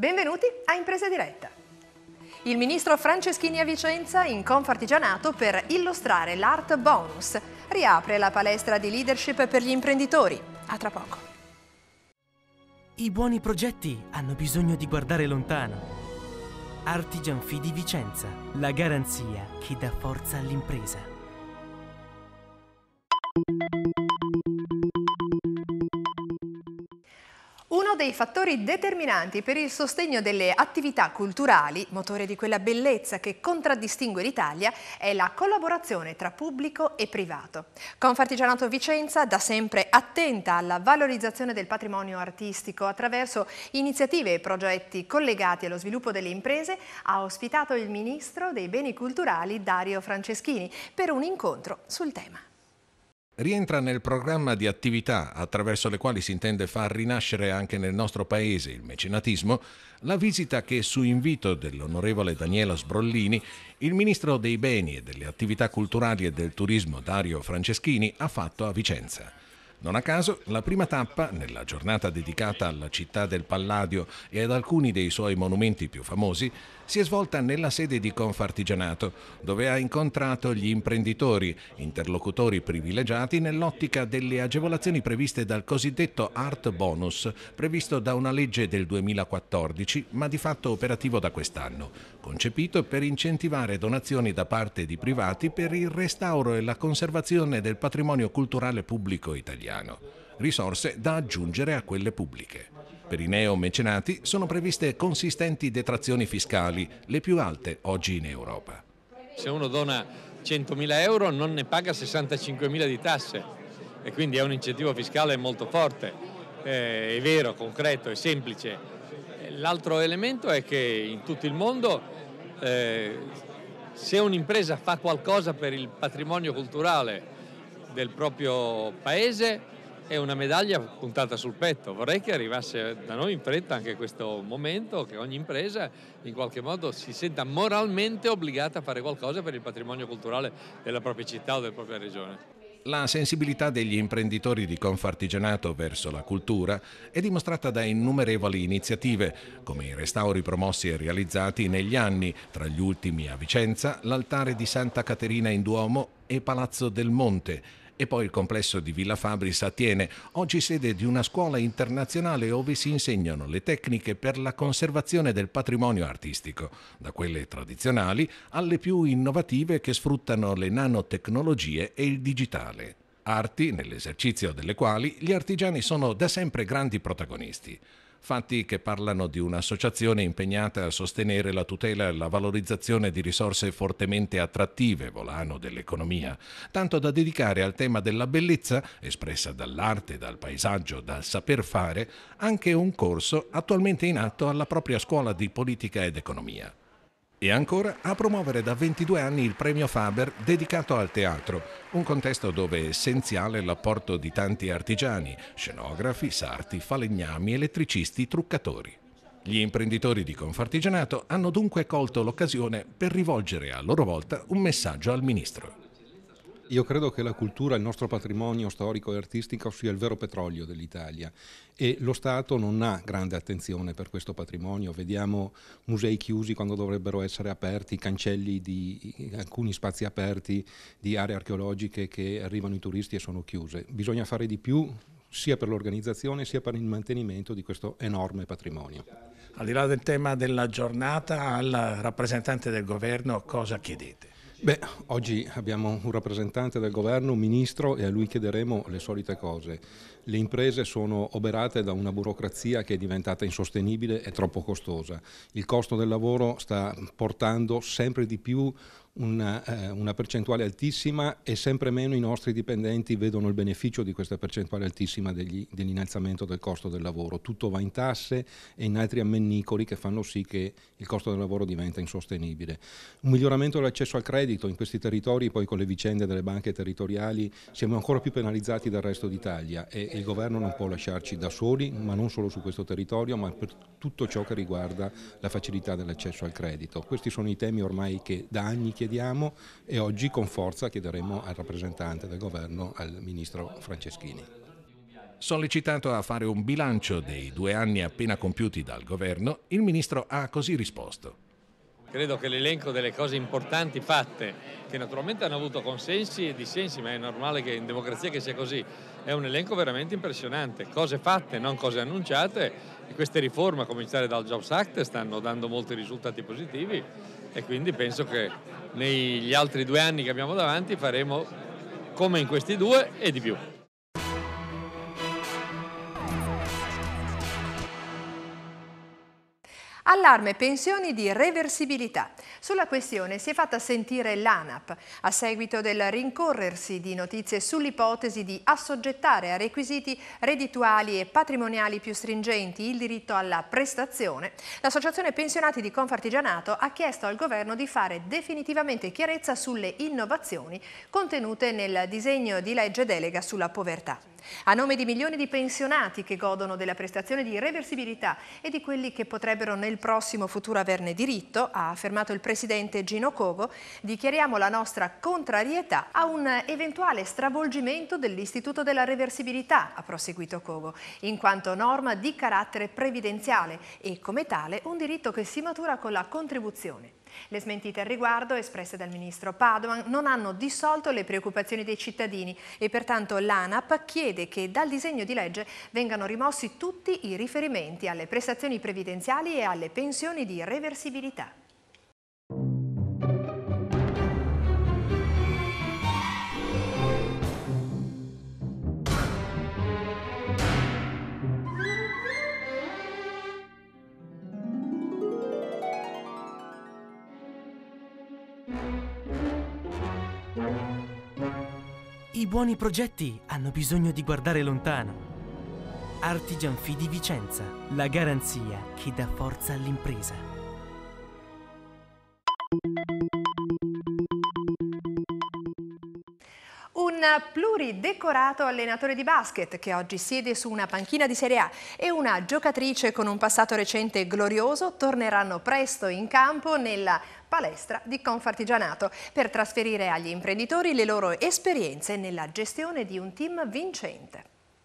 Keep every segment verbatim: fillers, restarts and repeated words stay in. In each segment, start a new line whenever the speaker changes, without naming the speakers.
Benvenuti a Impresa Diretta. Il ministro Franceschini a Vicenza in Confartigianato per illustrare l'Art Bonus. Riapre la palestra di leadership per gli imprenditori. A tra poco.
I buoni progetti hanno bisogno di guardare lontano. Artigianfi di Vicenza, la garanzia che dà forza all'impresa.
Uno dei fattori determinanti per il sostegno delle attività culturali, motore di quella bellezza che contraddistingue l'Italia, è la collaborazione tra pubblico e privato. Confartigianato Vicenza, da sempre attenta alla valorizzazione del patrimonio artistico attraverso iniziative e progetti collegati allo sviluppo delle imprese, ha ospitato il ministro dei beni culturali Dario Franceschini per un incontro sul tema.
Rientra nel programma di attività attraverso le quali si intende far rinascere anche nel nostro paese il mecenatismo la visita che, su invito dell'onorevole Daniela Sbrollini, il ministro dei beni e delle attività culturali e del turismo Dario Franceschini ha fatto a Vicenza. Non a caso, la prima tappa, nella giornata dedicata alla città del Palladio e ad alcuni dei suoi monumenti più famosi, si è svolta nella sede di Confartigianato, dove ha incontrato gli imprenditori, interlocutori privilegiati nell'ottica delle agevolazioni previste dal cosiddetto Art Bonus, previsto da una legge del duemilaquattordici, ma di fatto operativo da quest'anno, concepito per incentivare donazioni da parte di privati per il restauro e la conservazione del patrimonio culturale pubblico italiano. Risorse da aggiungere a quelle pubbliche. Per i neo-mecenati sono previste consistenti detrazioni fiscali, le più alte oggi in Europa.
Se uno dona centomila euro non ne paga sessantacinquemila di tasse e quindi è un incentivo fiscale molto forte, eh, è vero, concreto, è semplice. L'altro elemento è che in tutto il mondo eh, se un'impresa fa qualcosa per il patrimonio culturale del proprio paese è una medaglia puntata sul petto. Vorrei che arrivasse da noi in fretta anche questo momento, che ogni impresa in qualche modo si senta moralmente obbligata a fare qualcosa per il patrimonio culturale della propria città o della propria regione.
La sensibilità degli imprenditori di Confartigianato verso la cultura è dimostrata da innumerevoli iniziative, come i restauri promossi e realizzati negli anni, tra gli ultimi a Vicenza, l'altare di Santa Caterina in Duomo e Palazzo del Monte, e poi il complesso di Villa Fabris a Thiene, oggi sede di una scuola internazionale ove si insegnano le tecniche per la conservazione del patrimonio artistico, da quelle tradizionali alle più innovative che sfruttano le nanotecnologie e il digitale. Arti nell'esercizio delle quali gli artigiani sono da sempre grandi protagonisti. Fatti che parlano di un'associazione impegnata a sostenere la tutela e la valorizzazione di risorse fortemente attrattive, volano dell'economia, tanto da dedicare al tema della bellezza, espressa dall'arte, dal paesaggio, dal saper fare, anche un corso attualmente in atto alla propria scuola di politica ed economia. E ancora a promuovere da ventidue anni il premio Faber dedicato al teatro, un contesto dove è essenziale l'apporto di tanti artigiani, scenografi, sarti, falegnami, elettricisti, truccatori. Gli imprenditori di Confartigianato hanno dunque colto l'occasione per rivolgere a loro volta un messaggio al ministro.
Io credo che la cultura, il nostro patrimonio storico e artistico sia il vero petrolio dell'Italia e lo Stato non ha grande attenzione per questo patrimonio. Vediamo musei chiusi quando dovrebbero essere aperti, cancelli di alcuni spazi aperti di aree archeologiche che arrivano i turisti e sono chiuse. Bisogna fare di più sia per l'organizzazione sia per il mantenimento di questo enorme patrimonio.
Al di là del tema della giornata, al rappresentante del governo cosa chiedete?
Beh, oggi abbiamo un rappresentante del governo, un ministro, e a lui chiederemo le solite cose. Le imprese sono oberate da una burocrazia che è diventata insostenibile e troppo costosa. Il costo del lavoro sta portando sempre di più una, eh, una percentuale altissima e sempre meno i nostri dipendenti vedono il beneficio di questa percentuale altissima degli, dell'innalzamento del costo del lavoro. Tutto va in tasse e in altri ammennicoli che fanno sì che il costo del lavoro diventa insostenibile. Un miglioramento dell'accesso al credito in questi territori, poi con le vicende delle banche territoriali siamo ancora più penalizzati dal resto d'Italia e il governo non può lasciarci da soli, ma non solo su questo territorio, ma per tutto ciò che riguarda la facilità dell'accesso al credito. Questi sono i temi ormai che da anni chiediamo e oggi con forza chiederemo al rappresentante del governo, al ministro Franceschini.
Sollecitato a fare un bilancio dei due anni appena compiuti dal governo, il ministro ha così risposto.
Credo che l'elenco delle cose importanti fatte, che naturalmente hanno avuto consensi e dissensi, ma è normale che in democrazia che sia così, è un elenco veramente impressionante. Cose fatte, non cose annunciate, e queste riforme, a cominciare dal Jobs Act, stanno dando molti risultati positivi e quindi penso che negli altri due anni che abbiamo davanti faremo come in questi due e di più.
Allarme pensioni di reversibilità. Sulla questione si è fatta sentire l'ANAP a seguito del rincorrersi di notizie sull'ipotesi di assoggettare a requisiti reddituali e patrimoniali più stringenti il diritto alla prestazione. L'Associazione Pensionati di Confartigianato ha chiesto al governo di fare definitivamente chiarezza sulle innovazioni contenute nel disegno di legge delega sulla povertà. A nome di milioni di pensionati che godono della prestazione di reversibilità e di quelli che potrebbero nel prossimo futuro averne diritto, ha affermato il presidente Gino Cogo, dichiariamo la nostra contrarietà a un eventuale stravolgimento dell'istituto della reversibilità, ha proseguito Cogo, in quanto norma di carattere previdenziale e come tale un diritto che si matura con la contribuzione. Le smentite al riguardo, espresse dal ministro Padoan, non hanno dissolto le preoccupazioni dei cittadini e pertanto l'ANAP chiede che dal disegno di legge vengano rimossi tutti i riferimenti alle prestazioni previdenziali e alle pensioni di reversibilità.
I buoni progetti hanno bisogno di guardare lontano. Artigian Fee di Vicenza, la garanzia che dà forza all'impresa.
Un pluridecorato allenatore di basket che oggi siede su una panchina di Serie A e una giocatrice con un passato recente glorioso torneranno presto in campo nella palestra di Confartigianato per trasferire agli imprenditori le loro esperienze nella gestione di un team vincente.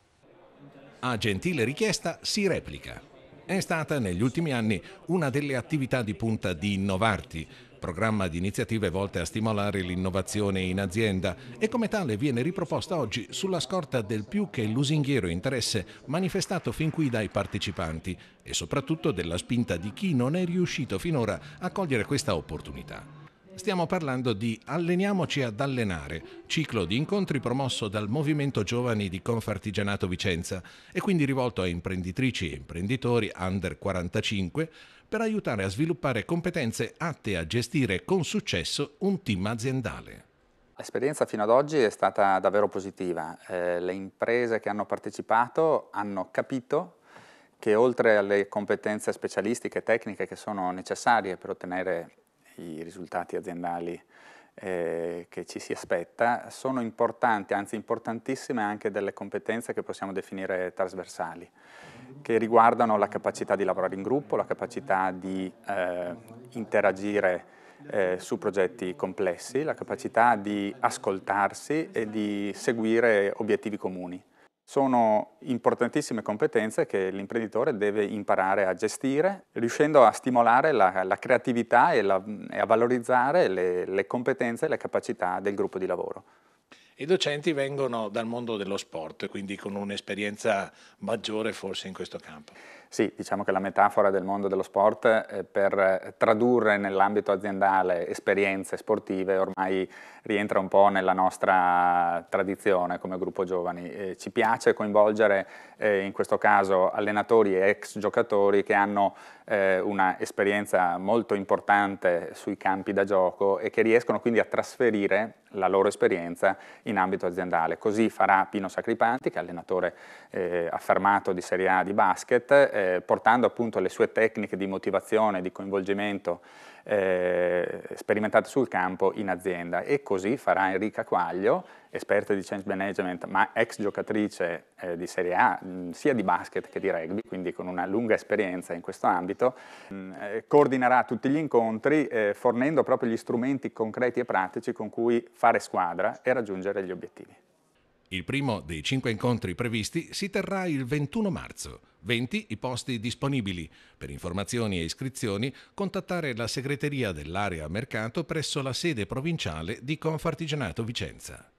A gentile richiesta si replica. È stata negli ultimi anni una delle attività di punta di Innovarti, programma di iniziative volte a stimolare l'innovazione in azienda, e come tale viene riproposta oggi sulla scorta del più che lusinghiero interesse manifestato fin qui dai partecipanti e soprattutto della spinta di chi non è riuscito finora a cogliere questa opportunità. Stiamo parlando di Alleniamoci ad allenare, ciclo di incontri promosso dal Movimento Giovani di Confartigianato Vicenza e quindi rivolto a imprenditrici e imprenditori under quarantacinque per aiutare a sviluppare competenze atte a gestire con successo un team aziendale.
L'esperienza fino ad oggi è stata davvero positiva. Eh, le imprese che hanno partecipato hanno capito che oltre alle competenze specialistiche e tecniche che sono necessarie per ottenere i risultati aziendali eh, che ci si aspetta, sono importanti, anzi importantissime anche delle competenze che possiamo definire trasversali, che riguardano la capacità di lavorare in gruppo, la capacità di eh, interagire eh, su progetti complessi, la capacità di ascoltarsi e di seguire obiettivi comuni. Sono importantissime competenze che l'imprenditore deve imparare a gestire, riuscendo a stimolare la, la creatività e, la, e a valorizzare le, le competenze e le capacità del gruppo di lavoro.
I docenti vengono dal mondo dello sport, quindi con un'esperienza maggiore forse in questo campo.
Sì, diciamo che la metafora del mondo dello sport eh, per tradurre nell'ambito aziendale esperienze sportive ormai rientra un po' nella nostra tradizione come gruppo giovani. Eh, ci piace coinvolgere eh, in questo caso allenatori e ex giocatori che hanno eh, una esperienza molto importante sui campi da gioco e che riescono quindi a trasferire la loro esperienza in ambito aziendale. Così farà Pino Sacripanti, che è allenatore eh, affermato di Serie A di basket, eh, portando appunto le sue tecniche di motivazione, di coinvolgimento eh, sperimentate sul campo in azienda, e così farà Enrica Quaglio, esperta di change management ma ex giocatrice eh, di Serie A, mh, sia di basket che di rugby, quindi con una lunga esperienza in questo ambito. Mh, eh, coordinerà tutti gli incontri eh, fornendo proprio gli strumenti concreti e pratici con cui fare squadra e raggiungere gli obiettivi.
Il primo dei cinque incontri previsti si terrà il ventuno marzo. venti i posti disponibili. Per informazioni e iscrizioni contattare la segreteria dell'area mercato presso la sede provinciale di Confartigianato Vicenza.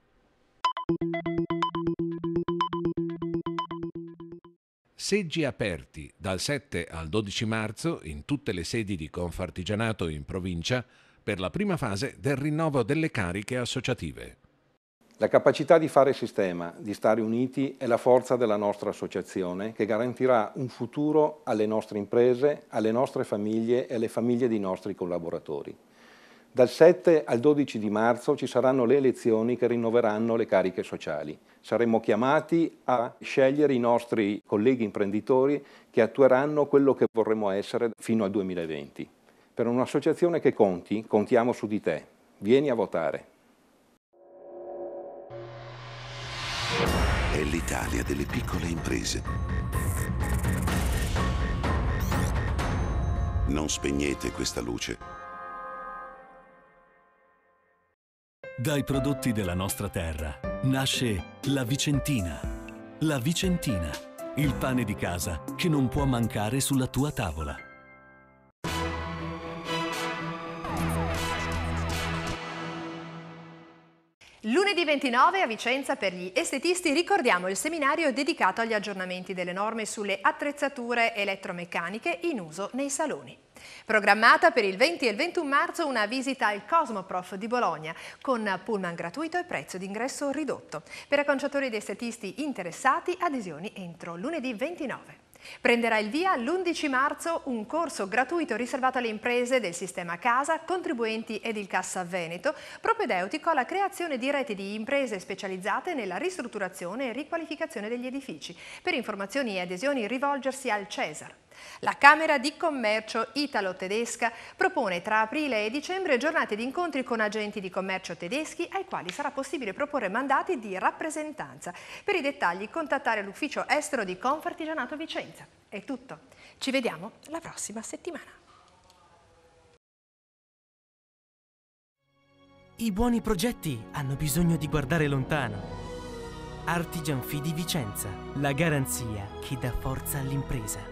Seggi aperti dal sette al dodici marzo in tutte le sedi di Confartigianato in provincia per la prima fase del rinnovo delle cariche associative.
La capacità di fare sistema, di stare uniti, è la forza della nostra associazione che garantirà un futuro alle nostre imprese, alle nostre famiglie e alle famiglie dei nostri collaboratori. Dal sette al dodici di marzo ci saranno le elezioni che rinnoveranno le cariche sociali. Saremo chiamati a scegliere i nostri colleghi imprenditori che attueranno quello che vorremmo essere fino al duemilaventi. Per un'associazione che conti, contiamo su di te. Vieni a votare.
È l'Italia delle piccole imprese. Non spegnete questa luce.
Dai prodotti della nostra terra nasce la Vicentina. La Vicentina, il pane di casa che non può mancare sulla tua tavola.
Lunedì ventinove a Vicenza per gli estetisti ricordiamo il seminario dedicato agli aggiornamenti delle norme sulle attrezzature elettromeccaniche in uso nei saloni. Programmata per il venti e il ventuno marzo una visita al Cosmoprof di Bologna con pullman gratuito e prezzo d'ingresso ridotto. Per acconciatori ed estetisti interessati, adesioni entro lunedì ventinove. Prenderà il via l'undici marzo un corso gratuito riservato alle imprese del sistema Casa, contribuenti ed il Cassa Veneto, propedeutico alla creazione di reti di imprese specializzate nella ristrutturazione e riqualificazione degli edifici. Per informazioni e adesioni rivolgersi al Cesar. La Camera di Commercio italo-tedesca propone tra aprile e dicembre giornate di incontri con agenti di commercio tedeschi ai quali sarà possibile proporre mandati di rappresentanza. Per i dettagli contattare l'ufficio estero di Confartigianato Vicenza. È tutto. Ci vediamo la prossima settimana.
I buoni progetti hanno bisogno di guardare lontano. Artigian Fidi Vicenza, la garanzia che dà forza all'impresa.